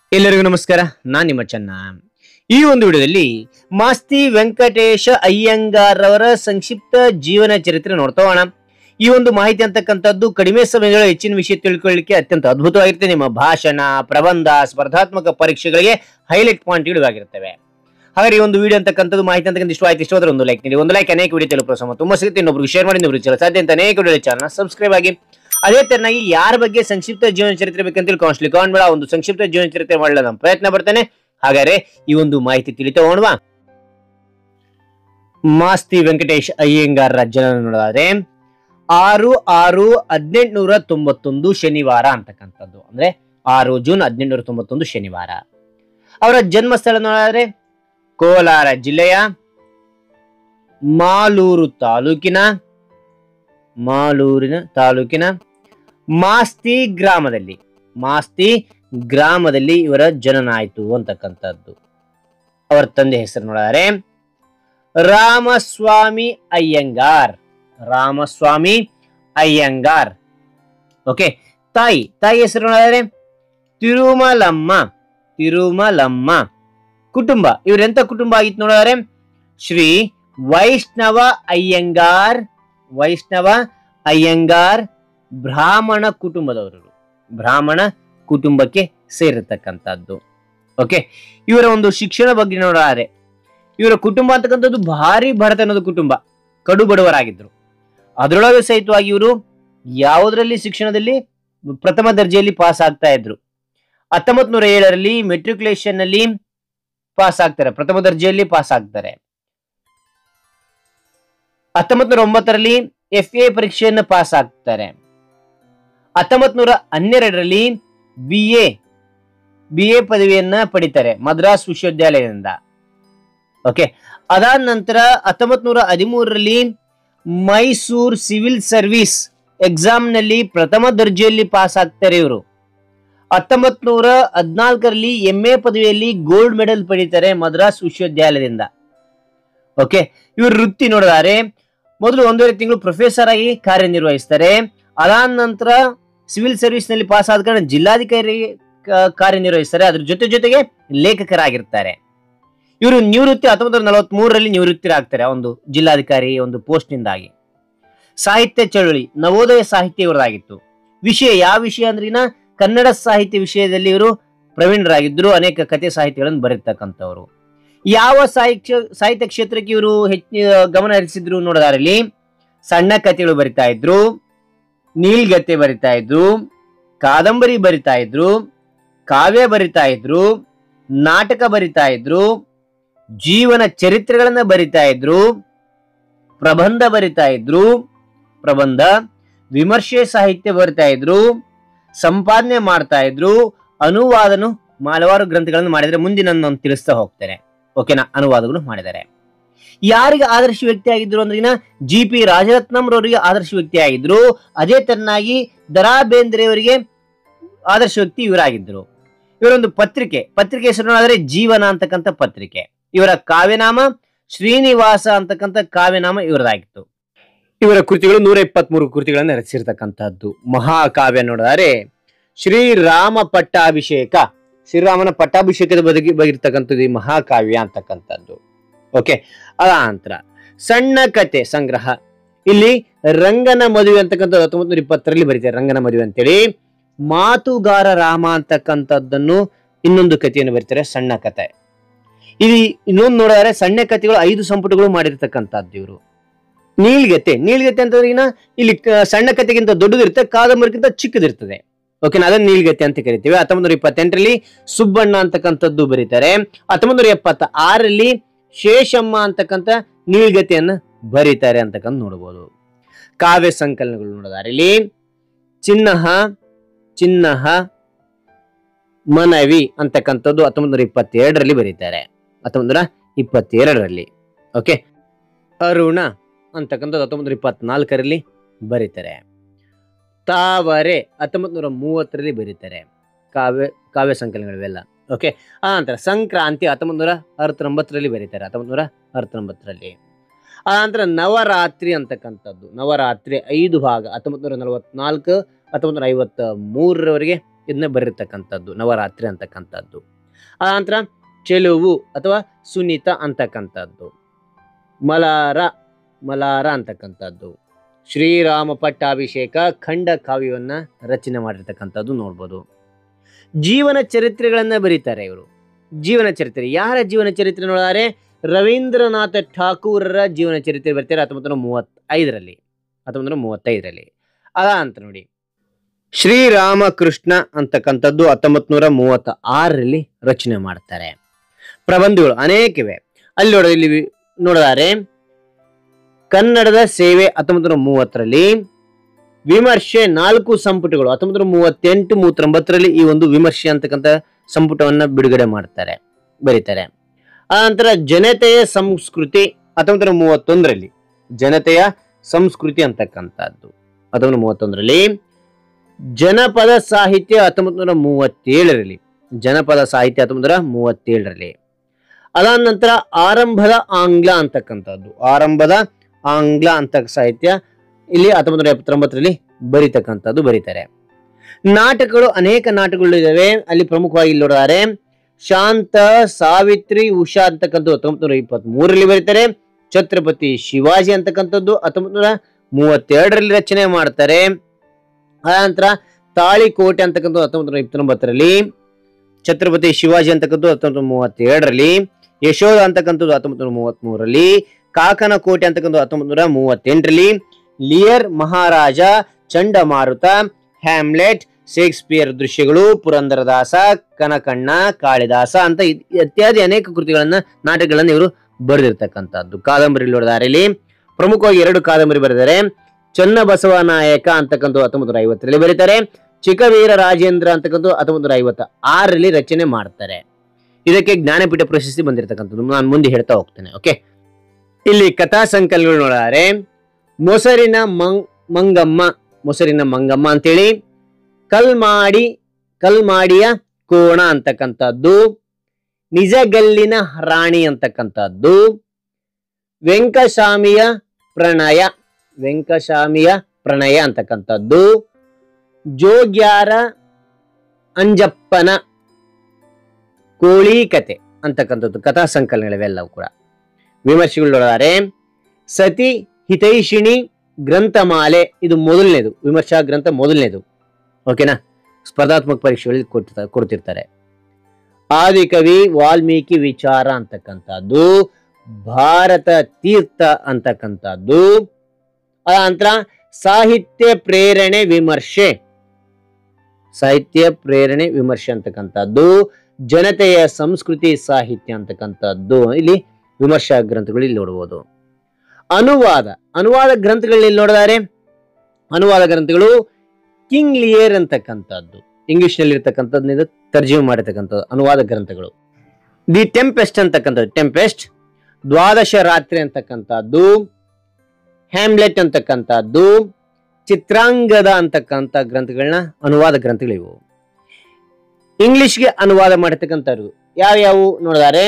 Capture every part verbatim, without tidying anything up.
ಎಲ್ಲರಿಗೂ ನಮಸ್ಕಾರ. ನಾನು ನಿಮ್ಮ ಚೆನ್ನ. ಈ ಒಂದು ವಿಡಿಯೋದಲ್ಲಿ ಮಾಸ್ತಿ ವೆಂಕಟೇಶ ಅಯ್ಯಂಗಾರ್ ಅವರ ಸಂಕ್ಷಿಪ್ತ ಜೀವನ ಚರಿತ್ರೆ ನೋಡ್ತಾ ಹೋಗೋಣ. ಈ ಒಂದು ಮಾಹಿತಿ ಅಂತಕ್ಕಂಥದ್ದು ಕಡಿಮೆ ಸಮಯದಲ್ಲಿ ಹೆಚ್ಚಿನ ವಿಷಯ ತಿಳ್ಕೊಳ್ಳಿಕ್ಕೆ ಅತ್ಯಂತ ಅದ್ಭುತವಾಗಿರುತ್ತೆ. ನಿಮ್ಮ ಭಾಷಣ, ಪ್ರಬಂಧ, ಸ್ಪರ್ಧಾತ್ಮಕ ಪರೀಕ್ಷೆಗಳಿಗೆ ಹೈಲೈಟ್ ಪಾಯಿಂಟ್ ಇಳುವಾಗಿರ್ತವೆ. ಹಾಗಾದ್ರೆ ಈ ಒಂದು ವಿಡಿಯೋ ಅಂತಕ್ಕಂಥದ್ದು ಮಾಹಿತಿ ಅಂತಕ್ಕಂಥ ಇಷ್ಟ ಆಯ್ತು, ಇಷ್ಟವಾದ್ರೆ ಒಂದು ಲೈಕ್ ನೀಡಿ. ಒಂದು ಲೈಕ್ ಅನೇಕ ವಿಡಿಯೋ ತಲುಪುವ ತುಂಬಾ ಸಿಗುತ್ತೆ. ಇನ್ನೊಬ್ರಿಗೆ ಶೇರ್ ಮಾಡಿ, ಇನ್ನೊಬ್ರಿಗೆ ಚಲ ಸಾಧ್ಯ ಅಂತ ಅನೇಕ ವಿಡಿಯೋ ಚಾನಲ್ ಸಬ್ಸ್ಕ್ರೈಬ್ ಆಗಿ. ಅದೇ ತರನಾಗಿ ಯಾರ ಬಗ್ಗೆ ಸಂಕ್ಷಿಪ್ತ ಜೀವನ ಚರಿತ್ರೆ ಬೇಕಂತ ಕಾನ್ಸ್ಲಿ ಕಾನ್ ಬೇಡ, ಒಂದು ಸಂಕ್ಷಿಪ್ತ ಜೀವನ ಚರಿತ್ರೆ ಮಾಡಲು ನಮ್ಮ ಪ್ರಯತ್ನ ಬರ್ತೇನೆ. ಹಾಗಾದ್ರೆ ಈ ಒಂದು ಮಾಹಿತಿ ತಿಳಿತಾ ಹೋಗೋಣವಾ. ಮಾಸ್ತಿ ವೆಂಕಟೇಶ್ ಅಯ್ಯಂಗಾರರ ಜನನ ನೋಡೋದಾದ್ರೆ ಆರು ಆರು ಹದಿನೆಂಟುನೂರ ತೊಂಬತ್ತೊಂದು ಶನಿವಾರ ಅಂತಕ್ಕಂಥದ್ದು, ಅಂದ್ರೆ ಆರು ಜೂನ್ ಹದಿನೆಂಟುನೂರ ತೊಂಬತ್ತೊಂದು ಶನಿವಾರ. ಅವರ ಜನ್ಮ ಸ್ಥಳ ನೋಡೋದಾದ್ರೆ ಕೋಲಾರ ಜಿಲ್ಲೆಯ ಮಾಲೂರು ತಾಲೂಕಿನ ಮಾಲೂರಿನ ತಾಲೂಕಿನ ಮಾಸ್ತಿ ಗ್ರಾಮದಲ್ಲಿ ಮಾಸ್ತಿ ಗ್ರಾಮದಲ್ಲಿ ಇವರ ಜನನ ಆಯಿತು ಅಂತಕ್ಕಂಥದ್ದು. ಅವರ ತಂದೆ ಹೆಸರು ನೋಡಿದರೆ ರಾಮಸ್ವಾಮಿ ಅಯ್ಯಂಗಾರ್ ರಾಮಸ್ವಾಮಿ ಅಯ್ಯಂಗಾರ್ ಓಕೆ. ತಾಯಿ ತಾಯಿ ಹೆಸರು ನೋಡಿದರೆ ತಿರುಮಲಮ್ಮ ತಿರುಮಲಮ್ಮ. ಕುಟುಂಬ ಇವರೆಂತ ಕುಟುಂಬ ಆಗಿತ್ತು ನೋಡಿದರೆ ಶ್ರೀ ವೈಷ್ಣವ ಅಯ್ಯಂಗಾರ್ ವೈಷ್ಣವ ಅಯ್ಯಂಗಾರ್ ಬ್ರಾಹ್ಮಣ ಕುಟುಂಬದವರು ಬ್ರಾಹ್ಮಣ ಕುಟುಂಬಕ್ಕೆ ಸೇರಿರ್ತಕ್ಕಂಥದ್ದು. ಓಕೆ. ಇವರ ಒಂದು ಶಿಕ್ಷಣ ಬಗ್ಗೆ ನೋಡಿದರೆ ಇವರ ಕುಟುಂಬ ಅಂತಕ್ಕಂಥದ್ದು ಭಾರಿ ಬಡತನದ ಕುಟುಂಬ, ಕಡು ಬಡವರಾಗಿದ್ರು. ಅದರೊಳಗೆ ಸಹಿತವಾಗಿ ಇವರು ಯಾವುದರಲ್ಲಿ ಶಿಕ್ಷಣದಲ್ಲಿ ಪ್ರಥಮ ದರ್ಜೆಯಲ್ಲಿ ಪಾಸ್ ಆಗ್ತಾ ಇದ್ರು. ಹತ್ತೊಂಬತ್ ನೂರ ಏಳರಲ್ಲಿ ಮೆಟ್ರಿಕ್ಯುಲೇಷನ್ ನಲ್ಲಿ ಪಾಸ್ ಆಗ್ತಾರೆ, ಪ್ರಥಮ ದರ್ಜೆಯಲ್ಲಿ ಪಾಸ್ ಆಗ್ತಾರೆ. ಹತ್ತೊಂಬತ್ ನೂರ ಒಂಬತ್ತರಲ್ಲಿ ಎಫ್ ಎ ಪರೀಕ್ಷೆಯನ್ನು ಪಾಸ್ ಆಗ್ತಾರೆ. ಹತ್ತೊಂಬತ್ ನೂರ ಹನ್ನೆರಡರಲ್ಲಿ ಬಿ ಎ ಬಿ ಎ ಪದವಿಯನ್ನ ಪಡಿತಾರೆ ಮದ್ರಾಸ್ ವಿಶ್ವವಿದ್ಯಾಲಯದಿಂದ. ಓಕೆ. ಅದಾದ ನಂತರ ಹತ್ತೊಂಬತ್ ನೂರ ಹದಿಮೂರರಲ್ಲಿ ಮೈಸೂರು ಸಿವಿಲ್ ಸರ್ವಿಸ್ ಎಕ್ಸಾಮ್ ನಲ್ಲಿ ಪ್ರಥಮ ದರ್ಜೆಯಲ್ಲಿ ಪಾಸ್ ಆಗ್ತಾರೆ ಇವರು. ಹತ್ತೊಂಬತ್ ನೂರ ಹದಿನಾಲ್ಕರಲ್ಲಿ ಎಂ ಎ ಪದವಿಯಲ್ಲಿ ಗೋಲ್ಡ್ ಮೆಡಲ್ ಪಡಿತಾರೆ ಮದ್ರಾಸ್ ವಿಶ್ವವಿದ್ಯಾಲಯದಿಂದ. ಓಕೆ. ಇವರು ವೃತ್ತಿ ನೋಡಿದರೆ ಮೊದಲು ಒಂದೂವರೆ ತಿಂಗಳು ಪ್ರೊಫೆಸರ್ ಆಗಿ ಕಾರ್ಯನಿರ್ವಹಿಸ್ತಾರೆ. ಅದಾದ ನಂತರ ಸಿವಿಲ್ ಸರ್ವಿಸ್ ನಲ್ಲಿ ಪಾಸ್ ಆದ ಕಾರಣ ಜಿಲ್ಲಾಧಿಕಾರಿ ಕಾರ್ಯನಿರ್ವಹಿಸ್ತಾರೆ. ಅದ್ರ ಜೊತೆ ಜೊತೆಗೆ ಲೇಖಕರಾಗಿರ್ತಾರೆ. ಇವರು ನಿವೃತ್ತಿ ಹತ್ತೊಂಬತ್ತು ನೂರ ನಲವತ್ತ್ ಮೂರರಲ್ಲಿ ನಿವೃತ್ತಿರಾಗ್ತಾರೆ ಒಂದು ಜಿಲ್ಲಾಧಿಕಾರಿ ಒಂದು ಪೋಸ್ಟ್ ನಿಂದಾಗಿ. ಸಾಹಿತ್ಯ ಚಳುವಳಿ ನವೋದಯ ಸಾಹಿತ್ಯ ಇವರದಾಗಿತ್ತು. ವಿಷಯ ಯಾವ ವಿಷಯ ಅಂದ್ರಿನ ಕನ್ನಡ ಸಾಹಿತ್ಯ ವಿಷಯದಲ್ಲಿ ಇವರು ಪ್ರವೀಣರಾಗಿದ್ರು. ಅನೇಕ ಕಥೆ ಸಾಹಿತ್ಯಗಳನ್ನು ಬರೀತಕ್ಕಂಥವ್ರು. ಯಾವ ಸಾಹಿತ್ಯ ಸಾಹಿತ್ಯ ಕ್ಷೇತ್ರಕ್ಕೆ ಇವರು ಹೆಚ್ಚಿನ ಗಮನ ಹರಿಸಿದ್ರು ನೋಡೋದಾರಲ್ಲಿ ಸಣ್ಣ ಕಥೆಗಳು ಬರಿತಾ ಇದ್ರು, ನೀಲ್ಗತೆ ಬರಿತಾ ಇದ್ರು, ಕಾದಂಬರಿ ಬರಿತಾ ಇದ್ರು, ಕಾವ್ಯ ಬರಿತಾ ಇದ್ರು, ನಾಟಕ ಬರಿತಾ ಇದ್ರು, ಜೀವನ ಚರಿತ್ರೆಗಳನ್ನ ಬರಿತಾ ಇದ್ರು, ಪ್ರಬಂಧ ಬರಿತಾ ಇದ್ರು, ಪ್ರಬಂಧ ವಿಮರ್ಶೆ ಸಾಹಿತ್ಯ ಬರಿತಾ ಇದ್ರು, ಸಂಪಾದನೆ ಮಾಡ್ತಾ ಇದ್ರು, ಅನುವಾದನು ಹಲವಾರು ಗ್ರಂಥಗಳನ್ನು ಮಾಡಿದ್ರೆ ಮುಂದಿನ ನಾನು ತಿಳಿಸ್ತಾ ಹೋಗ್ತೇನೆ. ಓಕೆನಾ. ಅನುವಾದಗಳು ಮಾಡಿದ್ದಾರೆ. ಯಾರಿಗೆ ಆದರ್ಶ ವ್ಯಕ್ತಿ ಆಗಿದ್ರು ಅಂದ್ರಿನ ಜಿ ಪಿ ರಾಜರತ್ನಂ ರವರಿಗೆ ಆದರ್ಶ ವ್ಯಕ್ತಿ ಆಗಿದ್ರು. ಅದೇ ತರನಾಗಿ ದರಾ ಬೇಂದ್ರೆ ಅವರಿಗೆ ಆದರ್ಶ ವ್ಯಕ್ತಿ ಇವರಾಗಿದ್ರು. ಇವರೊಂದು ಪತ್ರಿಕೆ ಪತ್ರಿಕೆ ಹೆಸರು ನೋಡಿದ್ರೆ ಜೀವನ ಅಂತಕ್ಕಂಥ ಪತ್ರಿಕೆ. ಇವರ ಕಾವ್ಯನಾಮ ಶ್ರೀನಿವಾಸ ಅಂತಕ್ಕಂಥ ಕಾವ್ಯನಾಮ ಇವರದಾಗಿತ್ತು. ಇವರ ಕೃತಿಗಳು ನೂರ ಇಪ್ಪತ್ತ್ ಮೂರು ಕೃತಿಗಳನ್ನು ರಚಿಸಿರ್ತಕ್ಕಂಥದ್ದು. ಮಹಾಕಾವ್ಯ ನೋಡಿದರೆ ಶ್ರೀರಾಮ ಪಟ್ಟಾಭಿಷೇಕ ಶ್ರೀರಾಮನ ಪಟ್ಟಾಭಿಷೇಕದ ಬದುಕಿ ಬಗಿರ್ತಕ್ಕಂಥದ್ದು ಈ ಮಹಾಕಾವ್ಯ ಅಂತಕ್ಕಂಥದ್ದು. ಓಕೆ. ಅದ ನಂತರ ಸಣ್ಣ ಕತೆ ಸಂಗ್ರಹ. ಇಲ್ಲಿ ರಂಗನ ಮದುವೆ ಅಂತಕ್ಕಂಥದ್ದು ಹತ್ತೊಂಬತ್ ನೂರ ಇಪ್ಪತ್ತರಲ್ಲಿ ಬರೀತಾರೆ ರಂಗನ ಮದುವೆ ಅಂತೇಳಿ. ಮಾತುಗಾರ ರಾಮ ಅಂತಕ್ಕಂಥದ್ದನ್ನು ಇನ್ನೊಂದು ಕಥೆಯನ್ನು ಬರೀತಾರೆ, ಸಣ್ಣ ಕತೆ. ಇಲ್ಲಿ ಇನ್ನೊಂದು ನೋಡಿದರೆ ಸಣ್ಣ ಕಥೆಗಳು ಐದು ಸಂಪುಟಗಳು ಮಾಡಿರ್ತಕ್ಕಂಥದ್ದು ಇವರು. ನೀಲ್ಗತೆ ನೀಲ್ಗತೆ ಅಂತಂದ್ರೆ ಇಲ್ಲಿ ಸಣ್ಣ ಕಥೆಗಿಂತ ದೊಡ್ಡದಿರುತ್ತೆ, ಕಾದಂಬರಿಗಿಂತ ಚಿಕ್ಕದಿರ್ತದೆ. ಓಕೆ. ಅದನ್ನ ನೀಲ್ಗತೆ ಅಂತ ಕರಿತೀವಿ. ಹತ್ತೊಂಬತ್ ನೂರ ಇಪ್ಪತ್ತೆಂಟರಲ್ಲಿ ಸುಬ್ಬಣ್ಣ ಅಂತಕ್ಕಂಥದ್ದು ಬರೀತಾರೆ. ಹತ್ತೊಂಬತ್ ನೂರ ಎಪ್ಪತ್ತ ಆರರಲ್ಲಿ ಶೇಷಮ್ಮ ಅಂತಕ್ಕಂಥ ನೀಲ್ಗತೆಯನ್ನ ಬರೀತಾರೆ ಅಂತಕ್ಕಂಥ ನೋಡಬಹುದು. ಕಾವ್ಯ ಸಂಕಲನಗಳು ನೋಡಿದರೆ ಇಲ್ಲಿ ಚಿನ್ನಹ ಚಿನ್ನಹ ಮನವಿ ಅಂತಕ್ಕಂಥದ್ದು ಹತ್ತೊಂಬತ್ ನೂರ ಇಪ್ಪತ್ತೆರಡರಲ್ಲಿ ಬರೀತಾರೆ ಹತ್ತೊಂಬತ್ ನೂರ ಇಪ್ಪತ್ತೆರಡರಲ್ಲಿ ಓಕೆ. ಅರುಣ ಅಂತಕ್ಕಂಥದ್ದು ಹತ್ತೊಂಬತ್ ನೂರ ಇಪ್ಪತ್ನಾಲ್ಕರಲ್ಲಿ ಬರೀತಾರೆ. ತಾವರೆ ಹತ್ತೊಂಬತ್ ನೂರ ಮೂವತ್ತರಲ್ಲಿ ಬರೀತಾರೆ. ಕಾವ್ಯ ಕಾವ್ಯ ಸಂಕಲನಗಳಿವೆಲ್ಲ. ಓಕೆ. ಆ ನಂತರ ಸಂಕ್ರಾಂತಿ ಹತ್ತೊಂಬತ್ ನೂರ ಅರವತ್ತೊಂಬತ್ತರಲ್ಲಿ ಬರೀತಾರೆ ಹತ್ತೊಂಬತ್ ನೂರ ಅರವತ್ತೊಂಬತ್ತರಲ್ಲಿ. ಆ ನಂತರ ನವರಾತ್ರಿ ಅಂತಕ್ಕಂಥದ್ದು ನವರಾತ್ರಿ ಐದು ಭಾಗ ಹತ್ತೊಂಬತ್ ನೂರ ನಲವತ್ನಾಲ್ಕು ಹತ್ತೊಂಬತ್ ನೂರ ಐವತ್ತ ಮೂರರವರೆಗೆ ಇದನ್ನ ಬರೆದಿರ್ತಕ್ಕಂಥದ್ದು ನವರಾತ್ರಿ ಅಂತಕ್ಕಂಥದ್ದು. ಆ ನಂತರ ಚೆಲುವು ಅಥವಾ ಸುನೀತ ಅಂತಕ್ಕಂಥದ್ದು, ಮಲಾರ ಮಲಾರ ಅಂತಕ್ಕಂಥದ್ದು, ಶ್ರೀರಾಮ ಪಟ್ಟಾಭಿಷೇಕ ಖಂಡ ಕಾವ್ಯವನ್ನ ರಚನೆ ಮಾಡಿರ್ತಕ್ಕಂಥದ್ದು ನೋಡ್ಬೋದು. ಜೀವನ ಚರಿತ್ರೆಗಳನ್ನ ಬರೀತಾರೆ ಇವರು. ಜೀವನ ಚರಿತ್ರೆ, ಯಾರ ಜೀವನ ಚರಿತ್ರೆ ನೋಡಿದರೆ ರವೀಂದ್ರನಾಥ ಠಾಕೂರರ ಜೀವನ ಚರಿತ್ರೆ ಬರ್ತಾರೆ ಹತ್ತೊಂಬತ್ತು ನೂರ ಮೂವತ್ತೈದರಲ್ಲಿ ಹತ್ತೊಂಬತ್ತು ನೂರ ಮೂವತ್ತೈದರಲ್ಲಿ. ಅದ ಅಂತ ನೋಡಿ ಶ್ರೀರಾಮಕೃಷ್ಣ ಅಂತಕ್ಕಂಥದ್ದು ಹತ್ತೊಂಬತ್ತು ನೂರ ಮೂವತ್ತ ಆರರಲ್ಲಿ ರಚನೆ ಮಾಡ್ತಾರೆ. ಪ್ರಬಂಧಗಳು ಅನೇಕಿವೆ. ಅಲ್ಲಿ ನೋಡ ಇಲ್ಲಿ ನೋಡಿದರೆ ಕನ್ನಡದ ಸೇವೆ ಹತ್ತೊಂಬತ್ತು ನೂರ ಮೂವತ್ತರಲ್ಲಿ, ವಿಮರ್ಶೆ ನಾಲ್ಕು ಸಂಪುಟಗಳು ಹತ್ತೊಂಬತ್ತು ನೂರ ಮೂವತ್ತೆಂಟು ಮೂವತ್ತೊಂಬತ್ತರಲ್ಲಿ ಈ ಒಂದು ವಿಮರ್ಶೆ ಅಂತಕ್ಕಂಥ ಸಂಪುಟವನ್ನ ಬಿಡುಗಡೆ ಮಾಡ್ತಾರೆ, ಬರೀತಾರೆ. ಆ ನಂತರ ಜನತೆಯ ಸಂಸ್ಕೃತಿ ಹತ್ತೊಂಬತ್ತು ನೂರ ಮೂವತ್ತೊಂದರಲ್ಲಿ, ಜನತೆಯ ಸಂಸ್ಕೃತಿ ಅಂತಕ್ಕಂಥದ್ದು ಹತ್ತೊಂಬತ್ತು ನೂರ ಮೂವತ್ತೊಂದರಲ್ಲಿ. ಜನಪದ ಸಾಹಿತ್ಯ ಹತ್ತೊಂಬತ್ತು ನೂರ ಮೂವತ್ತೇಳರಲ್ಲಿ, ಜನಪದ ಸಾಹಿತ್ಯ ಹತ್ತೊಂಬತ್ತು ನೂರ ಮೂವತ್ತೇಳರಲ್ಲಿ. ಅದಾದ ನಂತರ ಆರಂಭದ ಆಂಗ್ಲ ಅಂತಕ್ಕಂಥದ್ದು, ಆರಂಭದ ಆಂಗ್ಲ ಅಂತ ಸಾಹಿತ್ಯ ಇಲ್ಲಿ ಹತ್ತೊಂಬತ್ತು ನೂರ ಎಪ್ಪತ್ತೊಂಬತ್ತರಲ್ಲಿ ಬರೀತಕ್ಕಂಥದ್ದು ಬರೀತಾರೆ. ನಾಟಕಗಳು ಅನೇಕ ನಾಟಕಗಳು ಇದಾವೆ. ಅಲ್ಲಿ ಪ್ರಮುಖವಾಗಿ ಇಲ್ಲಿ ನೋಡಿದರೆ ಶಾಂತ, ಸಾವಿತ್ರಿ, ಉಷಾ ಅಂತಕ್ಕಂಥದ್ದು ಹತ್ತೊಂಬತ್ತು ನೂರ ಇಪ್ಪತ್ತ್ ಮೂರರಲ್ಲಿ ಬರೀತಾರೆ. ಛತ್ರಪತಿ ಶಿವಾಜಿ ಅಂತಕ್ಕಂಥದ್ದು ಹತ್ತೊಂಬತ್ತು ನೂರ ಮೂವತ್ತೆರಡರಲ್ಲಿ ರಚನೆ ಮಾಡ್ತಾರೆ. ಅನಂತರ ತಾಳಿಕೋಟೆ ಅಂತಕ್ಕಂಥದ್ದು ಹತ್ತೊಂಬತ್ತು ನೂರ ಇಪ್ಪತ್ತೊಂಬತ್ತರಲ್ಲಿ, ಛತ್ರಪತಿ ಶಿವಾಜಿ ಅಂತಕ್ಕಂಥದ್ದು ಹತ್ತೊಂಬತ್ತು ನೂರ ಮೂವತ್ತೆರಡರಲ್ಲಿ, ಯಶೋಧ ಅಂತಕ್ಕಂಥದ್ದು ಹತ್ತೊಂಬತ್ತು ನೂರ ಮೂವತ್ತ್ ಮೂರರಲ್ಲಿ, ಕಾಕನ ಕೋಟೆ ಅಂತಕ್ಕಂಥದ್ದು ಹತ್ತೊಂಬತ್ತು ನೂರ ಮೂವತ್ತೆಂಟರಲ್ಲಿ, ಲಿಯರ್ ಮಹಾರಾಜ, ಚಂಡಮಾರುತ, ಹ್ಯಾಮ್ಲೆಟ್, ಶೇಕ್ಸ್ಪಿಯರ್ ದೃಶ್ಯಗಳು, ಪುರಂದರದಾಸ, ಕನಕಣ್ಣ, ಕಾಳಿದಾಸ ಅಂತ ಇತ್ಯಾದಿ ಅನೇಕ ಕೃತಿಗಳನ್ನ ನಾಟಕಗಳನ್ನ ಇವರು ಬರೆದಿರ್ತಕ್ಕಂಥದ್ದು. ಕಾದಂಬರಿ ನೋಡಿದಾರಲ್ಲಿ ಪ್ರಮುಖವಾಗಿ ಎರಡು ಕಾದಂಬರಿ ಬರೆದಿದ್ದಾರೆ. ಚನ್ನಬಸವ ನಾಯಕ ಅಂತಕ್ಕಂಥ ಹತ್ತೊಂಬತ್ತು ನೂರ ಐವತ್ತರಲ್ಲಿ ಬರೀತಾರೆ. ಚಿಕ್ಕವೀರ ರಾಜೇಂದ್ರ ಅಂತಕ್ಕಂಥ ಹತ್ತೊಂಬತ್ತು ನೂರ ಐವತ್ತ ಆರರಲ್ಲಿ ರಚನೆ ಮಾಡ್ತಾರೆ. ಇದಕ್ಕೆ ಜ್ಞಾನಪೀಠ ಪ್ರಶಸ್ತಿ ಬಂದಿರತಕ್ಕಂಥದ್ದು ನಾನು ಮುಂದೆ ಹೇಳ್ತಾ ಹೋಗ್ತೇನೆ. ಓಕೆ, ಇಲ್ಲಿ ಕಥಾ ಸಂಕಲನಗಳು ನೋಡಿದರೆ ಮೊಸರಿನ ಮಂಗ್ ಮಂಗಮ್ಮ ಮೊಸರಿನ ಮಂಗಮ್ಮ ಅಂತೇಳಿ, ಕಲ್ಮಾಡಿ ಕಲ್ಮಾಡಿಯ ಕೋಣ ಅಂತಕ್ಕಂಥದ್ದು, ನಿಜಗಲ್ಲಿನ ರಾಣಿ ಅಂತಕ್ಕಂಥದ್ದು, ವೆಂಕಶಾಮಿಯ ಪ್ರಣಯ ವೆಂಕಶಾಮಿಯ ಪ್ರಣಯ ಅಂತಕ್ಕಂಥದ್ದು, ಜೋಗ್ಯಾರ ಅಂಜಪ್ಪನ ಕೋಳಿ ಕತೆ ಅಂತಕ್ಕಂಥದ್ದು ಕಥಾ ಸಂಕಲನಗಳಿವೆಲ್ಲವೂ ಕೂಡ. ವಿಮರ್ಶೆಗಳು ನೋಡಿದರೆ ಸತಿ ಹಿತೈಷಿಣಿ ಗ್ರಂಥಮಾಲೆ, ಇದು ಮೊದಲನೇದು ವಿಮರ್ಶಾ ಗ್ರಂಥ, ಮೊದಲನೇದು. ಓಕೆನಾ, ಸ್ಪರ್ಧಾತ್ಮಕ ಪರೀಕ್ಷೆಗಳಲ್ಲಿ ಕೊಡ್ತಾ ಕೊಡ್ತಿರ್ತಾರೆ. ಆದಿಕವಿ ವಾಲ್ಮೀಕಿ ವಿಚಾರ ಅಂತಕ್ಕಂಥದ್ದು, ಭಾರತ ತೀರ್ಥ ಅಂತಕ್ಕಂಥದ್ದು. ಅನಂತರ ಸಾಹಿತ್ಯ ಪ್ರೇರಣೆ ವಿಮರ್ಶೆ ಸಾಹಿತ್ಯ ಪ್ರೇರಣೆ ವಿಮರ್ಶೆ ಅಂತಕ್ಕಂಥದ್ದು, ಜನತೆಯ ಸಂಸ್ಕೃತಿ ಸಾಹಿತ್ಯ ಅಂತಕ್ಕಂಥದ್ದು ಇಲ್ಲಿ ವಿಮರ್ಶಾ ಗ್ರಂಥಗಳು ಇಲ್ಲಿ ನೋಡಬಹುದು. ಅನುವಾದ ಅನುವಾದ ಗ್ರಂಥಗಳಲ್ಲಿ ನೋಡಿದರೆ ಅನುವಾದ ಗ್ರಂಥಗಳು ಕಿಂಗ್ ಲಿಯರ್ ಅಂತಕ್ಕಂಥದ್ದು, ಇಂಗ್ಲಿಷ್ ನಲ್ಲಿ ಇರ್ತಕ್ಕಂಥದ್ದು ತರ್ಜುಮೆ ಮಾಡಿರ್ತಕ್ಕಂಥದ್ದು ಅನುವಾದ ಗ್ರಂಥಗಳು. ದಿ ಟೆಂಪೆಸ್ಟ್ ಅಂತಕ್ಕಂಥದ್ದು, ಟೆಂಪೆಸ್ಟ್, ದ್ವಾದಶ ರಾತ್ರಿ ಅಂತಕ್ಕಂಥದ್ದು, ಹ್ಯಾಮ್ಲೆಟ್ ಅಂತಕ್ಕಂಥದ್ದು, ಚಿತ್ರಾಂಗದ ಅಂತಕ್ಕಂಥ ಗ್ರಂಥಗಳನ್ನ ಅನುವಾದ ಗ್ರಂಥಗಳಿವು. ಇಂಗ್ಲಿಷ್ಗೆ ಅನುವಾದ ಮಾಡಿರ್ತಕ್ಕಂಥವ್ರು ಯಾವ್ಯಾವು ನೋಡಿದರೆ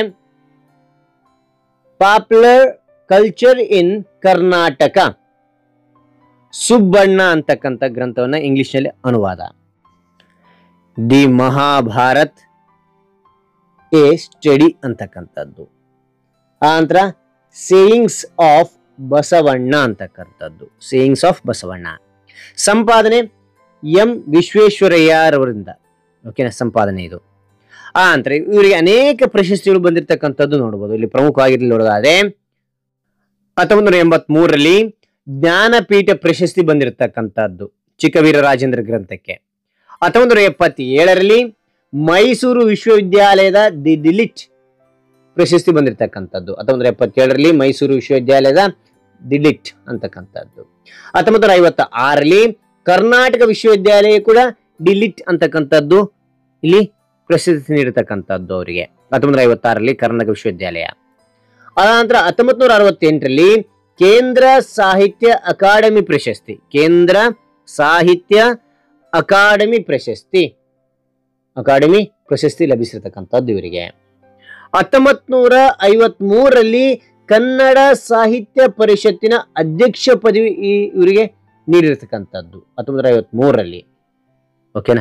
popular culture in Karnataka, Subbanna ಅಂತಕ್ಕಂಥ ಗ್ರಂಥವನ್ನ ಇಂಗ್ಲಿಷ್ ನಲ್ಲಿ ಅನುವಾದ. ದಿ ಮಹಾಭಾರತ್ ಎ ಸ್ಟಡಿ ಅಂತಕ್ಕಂಥದ್ದು. ಆ ನಂತರ ಸೇಯಿಂಗ್ಸ್ ಆಫ್ ಬಸವಣ್ಣ ಅಂತಕ್ಕಂಥದ್ದು, ಸೇಯಿಂಗ್ಸ್ ಆಫ್ ಬಸವಣ್ಣ. ಸಂಪಾದನೆ ಎಂ ವಿಶ್ವೇಶ್ವರಯ್ಯರವರಿಂದ. ಓಕೆನಾ, ಸಂಪಾದನೆ ಇದು. ಆ ನಂತರ ಇವರಿಗೆ ಅನೇಕ ಪ್ರಶಸ್ತಿಗಳು ಬಂದಿರತಕ್ಕಂಥದ್ದು ನೋಡಬಹುದು. ಇಲ್ಲಿ ಪ್ರಮುಖವಾಗಿ ನೋಡೋದಾದ್ರೆ ಹತ್ತೊಂಬತ್ತು ನೂರ ಎಂಬತ್ ಮೂರರಲ್ಲಿ ಜ್ಞಾನಪೀಠ ಪ್ರಶಸ್ತಿ ಬಂದಿರತಕ್ಕಂಥದ್ದು ಚಿಕ್ಕವೀರ ರಾಜೇಂದ್ರ ಗ್ರಂಥಕ್ಕೆ. ಹತ್ತೊಂಬತ್ತು ನೂರ ಎಪ್ಪತ್ತೇಳರಲ್ಲಿ ಮೈಸೂರು ವಿಶ್ವವಿದ್ಯಾಲಯದ ದಿ ಡಿಲಿಟ್ ಪ್ರಶಸ್ತಿ ಬಂದಿರತಕ್ಕಂಥದ್ದು. ಹತ್ತೊಂಬತ್ತು ನೂರ ಎಪ್ಪತ್ತೇಳರಲ್ಲಿ ಮೈಸೂರು ವಿಶ್ವವಿದ್ಯಾಲಯದ ಡಿಲಿಟ್ ಅಂತಕ್ಕಂಥದ್ದು. ಹತ್ತೊಂಬತ್ತು ನೂರ ಐವತ್ತ ಆರರಲ್ಲಿ ಕರ್ನಾಟಕ ವಿಶ್ವವಿದ್ಯಾಲಯ ಕೂಡ ಡಿಲಿಟ್ ಅಂತಕ್ಕಂಥದ್ದು ಇಲ್ಲಿ ಪ್ರಶಸ್ತಿ ನೀಡತಕ್ಕಂಥದ್ದು ಅವರಿಗೆ. ಹತ್ತೊಂಬತ್ತು ನೂರ ಐವತ್ತಾರರಲ್ಲಿ ಕರ್ನಾಟಕ ವಿಶ್ವವಿದ್ಯಾಲಯ. ಅನಂತರ ಹತ್ತೊಂಬತ್ತು ನೂರ ಅರವತ್ತೆಂಟರಲ್ಲಿ ಕೇಂದ್ರ ಸಾಹಿತ್ಯ ಅಕಾಡೆಮಿ ಪ್ರಶಸ್ತಿ, ಕೇಂದ್ರ ಸಾಹಿತ್ಯ ಅಕಾಡೆಮಿ ಪ್ರಶಸ್ತಿ ಅಕಾಡೆಮಿ ಪ್ರಶಸ್ತಿ ಲಭಿಸಿರತಕ್ಕಂಥದ್ದು ಇವರಿಗೆ. ಹತ್ತೊಂಬತ್ ನೂರ ಐವತ್ ಮೂರರಲ್ಲಿ ಕನ್ನಡ ಸಾಹಿತ್ಯ ಪರಿಷತ್ತಿನ ಅಧ್ಯಕ್ಷ ಪದವಿ ಇವರಿಗೆ ನೀಡಿರತಕ್ಕಂಥದ್ದು ಹತ್ತೊಂಬತ್ತು ನೂರ ಐವತ್ ಮೂರರಲ್ಲಿ. ಓಕೆನಾ.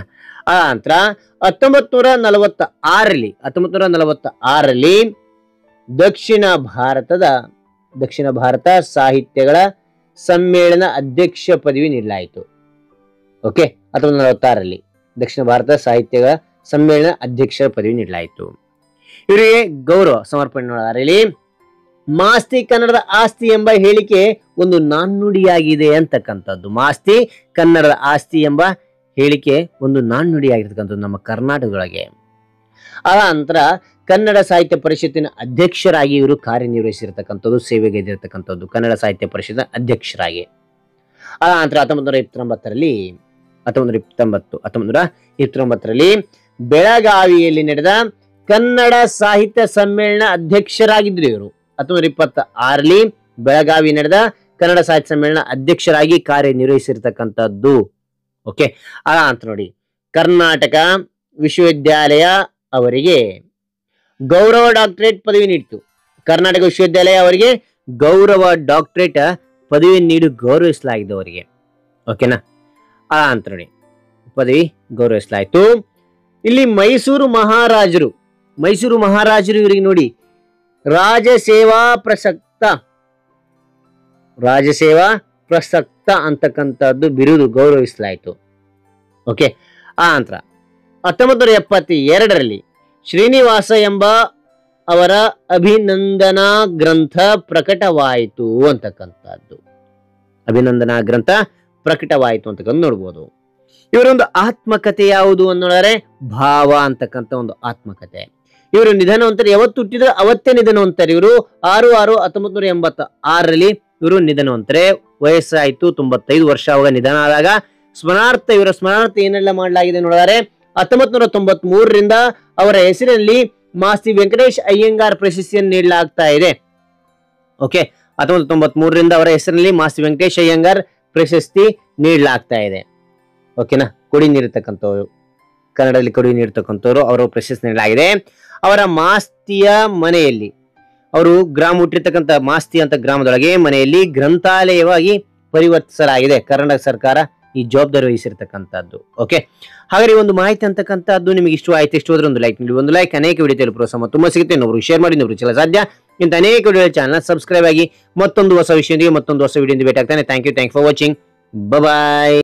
ಆ ನಂತರ ಹತ್ತೊಂಬತ್ ನೂರ ನಲವತ್ತ ಆರರಲ್ಲಿ ಹತ್ತೊಂಬತ್ ನೂರ ನಲವತ್ತ ಆರರಲ್ಲಿ ದಕ್ಷಿಣ ಭಾರತದ ದಕ್ಷಿಣ ಭಾರತ ಸಾಹಿತ್ಯಗಳ ಸಮ್ಮೇಳನ ಅಧ್ಯಕ್ಷ ಪದವಿ ನೀಡಲಾಯಿತು. ಓಕೆ, ಹತ್ತೊಂಬತ್ತು ನಲವತ್ತಾರರಲ್ಲಿ ದಕ್ಷಿಣ ಭಾರತ ಸಾಹಿತ್ಯಗಳ ಸಮ್ಮೇಳನ ಅಧ್ಯಕ್ಷರ ಪದವಿ ನೀಡಲಾಯಿತು. ಇವರಿಗೆ ಗೌರವ ಸಮರ್ಪಣೆ ಮಾಡೋದಾರಲ್ಲಿ ಮಾಸ್ತಿ ಕನ್ನಡದ ಆಸ್ತಿ ಎಂಬ ಹೇಳಿಕೆ ಒಂದು ನಾಣ್ಣುಡಿಯಾಗಿದೆ ಅಂತಕ್ಕಂಥದ್ದು. ಮಾಸ್ತಿ ಕನ್ನಡದ ಆಸ್ತಿ ಎಂಬ ಹೇಳಿಕೆ ಒಂದು ನಾಣ್ಣುಡಿಯಾಗಿರ್ತಕ್ಕಂಥದ್ದು ನಮ್ಮ ಕರ್ನಾಟಕದೊಳಗೆ. ಆ ನಂತರ ಕನ್ನಡ ಸಾಹಿತ್ಯ ಪರಿಷತ್ತಿನ ಅಧ್ಯಕ್ಷರಾಗಿ ಇವರು ಕಾರ್ಯನಿರ್ವಹಿಸಿರ್ತಕ್ಕಂಥದ್ದು, ಸೇವೆಗೈದಿರ್ತಕ್ಕಂಥದ್ದು ಕನ್ನಡ ಸಾಹಿತ್ಯ ಪರಿಷತ್ತಿನ ಅಧ್ಯಕ್ಷರಾಗಿ. ಆ ನಂತರ ಹತ್ತೊಂಬತ್ತು ನೂರ ಇಪ್ಪತ್ತೊಂಬತ್ತರಲ್ಲಿ ಹತ್ತೊಂಬತ್ತು ನೂರ ಇಪ್ಪತ್ತೊಂಬತ್ತು ಹತ್ತೊಂಬತ್ತು ನೂರ ಇಪ್ಪತ್ತೊಂಬತ್ತರಲ್ಲಿ ಬೆಳಗಾವಿಯಲ್ಲಿ ನಡೆದ ಕನ್ನಡ ಸಾಹಿತ್ಯ ಸಮ್ಮೇಳನ ಅಧ್ಯಕ್ಷರಾಗಿದ್ರು ಇವರು. ಹತ್ತೊಂಬತ್ತು ನೂರ ಇಪ್ಪತ್ತ ಆರರಲ್ಲಿ ಬೆಳಗಾವಿ ನಡೆದ ಕನ್ನಡ ಸಾಹಿತ್ಯ ಸಮ್ಮೇಳನ ಅಧ್ಯಕ್ಷರಾಗಿ ಕಾರ್ಯನಿರ್ವಹಿಸಿರ್ತಕ್ಕಂಥದ್ದು. ಓಕೆ, ಆ ಅಂತ ನೋಡಿ ಕರ್ನಾಟಕ ವಿಶ್ವವಿದ್ಯಾಲಯ ಅವರಿಗೆ ಗೌರವ ಡಾಕ್ಟರೇಟ್ ಪದವಿ ನೀಡಿತು. ಕರ್ನಾಟಕ ವಿಶ್ವವಿದ್ಯಾಲಯ ಅವರಿಗೆ ಗೌರವ ಡಾಕ್ಟರೇಟ್ ಪದವಿ ನೀಡಿ ಗೌರವಿಸಲಾಗಿದೆ ಅವರಿಗೆ. ಓಕೆನಾ, ಆ ಅಂತ ನೋಡಿ ಪದವಿ ಗೌರವಿಸಲಾಯಿತು. ಇಲ್ಲಿ ಮೈಸೂರು ಮಹಾರಾಜರು ಮೈಸೂರು ಮಹಾರಾಜರು ಇವರಿಗೆ ನೋಡಿ ರಾಜಸೇವಾ ಪ್ರಸಕ್ತ ರಾಜಸೇವಾ ಪ್ರಸಕ್ತ ಅಂತಕ್ಕಂಥದ್ದು ಬಿರುದು ಗೌರವಿಸಲಾಯಿತು. ಓಕೆ, ಆ ನಂತರ ಹತ್ತೊಂಬತ್ತು ನೂರ ಎಪ್ಪತ್ತ ಎರಡರಲ್ಲಿ ಶ್ರೀನಿವಾಸ ಎಂಬ ಅವರ ಅಭಿನಂದನಾ ಗ್ರಂಥ ಪ್ರಕಟವಾಯಿತು ಅಂತಕ್ಕಂಥದ್ದು. ಅಭಿನಂದನಾ ಗ್ರಂಥ ಪ್ರಕಟವಾಯಿತು ಅಂತಕ್ಕಂಥ ನೋಡ್ಬೋದು. ಇವರೊಂದು ಆತ್ಮಕಥೆ ಯಾವುದು ಅನ್ನೋದ್ರೆ ಭಾವ ಅಂತಕ್ಕಂಥ ಒಂದು ಆತ್ಮಕಥೆ. ಇವರು ನಿಧನ ಹೊಂತಾರೆ. ಯಾವತ್ತು ಹುಟ್ಟಿದ್ರೆ ಅವತ್ತೇ ನಿಧನ ಹೊಂತಾರೆ. ಇವರು ಆರು ಆರು ಹತ್ತೊಂಬತ್ ನೂರ ಎಂಬತ್ತ ಆರರಲ್ಲಿ ಇವರು ನಿಧನ ಹೊಂತಾರೆ. ವಯಸ್ಸಾಯ್ತು ತೊಂಬತ್ತೈದು ವರ್ಷ. ಅವಾಗ ನಿಧನ ಆದಾಗ ಸ್ಮರಣಾರ್ಥ ಇವರ ಸ್ಮರಣಾರ್ಥ ಏನೆಲ್ಲ ಮಾಡಲಾಗಿದೆ ನೋಡಿದರೆ ಹತ್ತೊಂಬತ್ ನೂರ ತೊಂಬತ್ ಮೂರರಿಂದ ಅವರ ಹೆಸರಿನಲ್ಲಿ ಮಾಸ್ತಿ ವೆಂಕಟೇಶ್ ಅಯ್ಯಂಗಾರ್ ಪ್ರಶಸ್ತಿಯನ್ನು ನೀಡಲಾಗ್ತಾ ಇದೆ. ಓಕೆ, ಹತ್ತೊಂಬತ್ತು ತೊಂಬತ್ ಮೂರರಿಂದ ಅವರ ಹೆಸರಿನಲ್ಲಿ ಮಾಸ್ತಿ ವೆಂಕಟೇಶ್ ಅಯ್ಯಂಗಾರ್ ಪ್ರಶಸ್ತಿ ನೀಡಲಾಗ್ತಾ ಇದೆ. ಓಕೆನಾ, ಕೊಡಿ ನೀಡತಕ್ಕಂಥವ್ರು, ಕನ್ನಡದಲ್ಲಿ ಕೊಡಿ ನೀಡತಕ್ಕಂಥವ್ರು ಅವರ ಪ್ರಶಸ್ತಿ ನೀಡಲಾಗಿದೆ. ಅವರ ಮಾಸ್ತಿಯ ಮನೆಯಲ್ಲಿ ಅವರು ಗ್ರಾಮ ಹುಟ್ಟಿರ್ತಕ್ಕಂಥ ಮಾಸ್ತಿ ಅಂತ ಗ್ರಾಮದೊಳಗೆ ಮನೆಯಲ್ಲಿ ಗ್ರಂಥಾಲಯವಾಗಿ ಪರಿವರ್ತಿಸಲಾಗಿದೆ. ಕರ್ನಾಟಕ ಸರ್ಕಾರ ಈ ಜವಾಬ್ದಾರಿ ವಹಿಸಿರ್ತಕ್ಕಂಥದ್ದು. ಓಕೆ, ಹಾಗಾದ್ರೆ ಒಂದು ಮಾಹಿತಿ ಅಂತಕ್ಕಂಥದ್ದು ನಿಮಗೆ ಇಷ್ಟ ಆಯ್ತು. ಇಷ್ಟು ಹೋದ್ರೆ ಒಂದು ಲೈಕ್ ನೀಡಿ. ಒಂದು ಲೈಕ್ ಅನೇಕ ವಿಡಿಯೋ ಪ್ರೋತ್ಸಾಹ ತುಂಬಾ ಸಿಗುತ್ತೆ. ಇನ್ನೊಬ್ರು ಶೇರ್ ಮಾಡಿ, ಇನ್ನೊಬ್ರು ಚಲ ಸಾಧ್ಯ. ಇಂಥ ಅನೇಕ ವಿಡಿಯೋ ಚಾನಲ್ ಸಬ್ಸ್ಕ್ರೈಬ್ ಆಗಿ ಮತ್ತೊಂದು ಹೊಸ ವಿಷಯದೊಂದಿಗೆ ಮತ್ತೊಂದು ಹೊಸ ವಿಡಿಯೋ ಭೇಟಿ ಆಗ್ತಾನೆ. Thank you thank for watching. Bye.